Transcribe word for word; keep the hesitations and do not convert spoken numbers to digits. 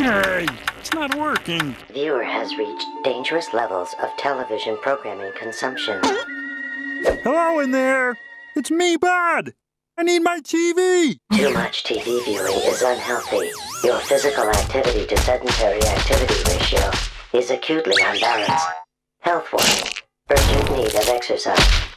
Hey, it's not working. Viewer has reached dangerous levels of television programming consumption. Hello in there. It's me, Bud. I need my T V. Too much T V viewing is unhealthy. Your physical activity to sedentary activity ratio is acutely unbalanced. Health warning. Urgent need of exercise.